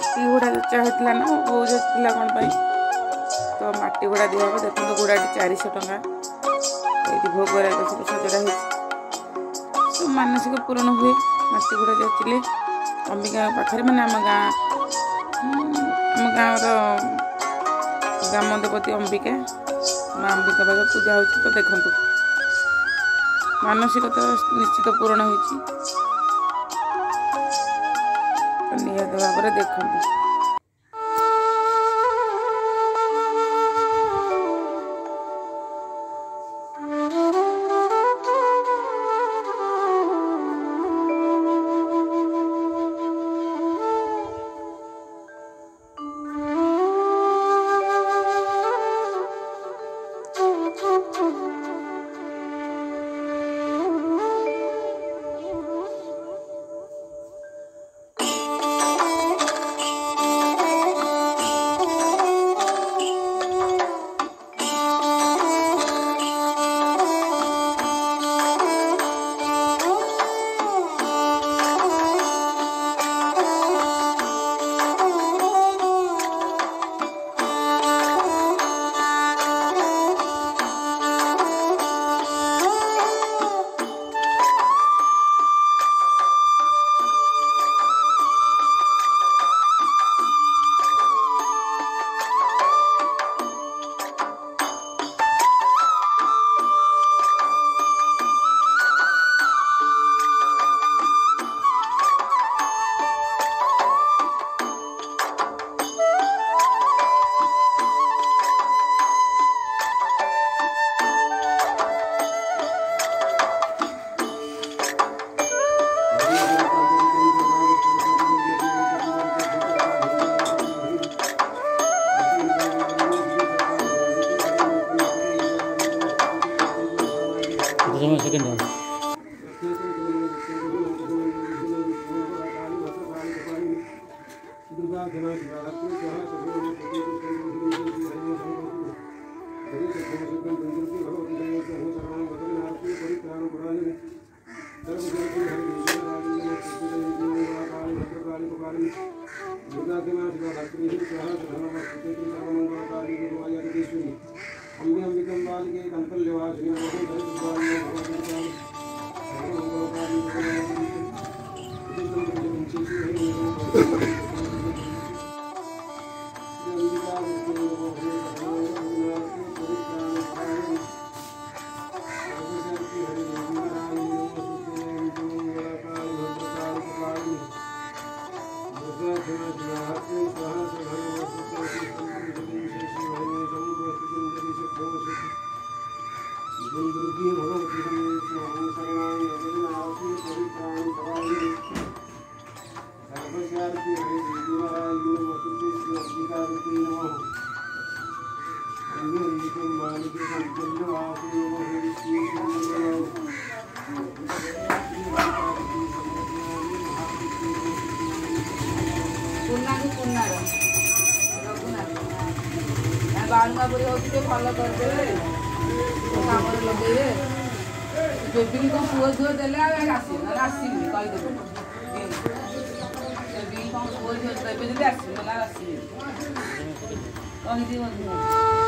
माटी घोड़ा जचा होता ना बो जचला कौन तो माटी घोड़ा दिहब देखो घोड़ाटी 400 टंका ये भोगराग सब सजड़ा हो सब मानसिक पूरण हुए माटी घोड़ा जचिले अंबिका पाखे मैंने आम गाँव ग्राम देवती अंबिका माँ अंबिका पाखे पूजा हो तो देखु मानसिक तो निश्चित पूरण हो निहत भाव देखते सेकंड बाणुआ बुढ़ी होते भल करदे काम लगे बेबी की कौन पुओ झील देले आसबी कहीदेव बेबी कौन पुओ झील देवे जब आसबी कहीदी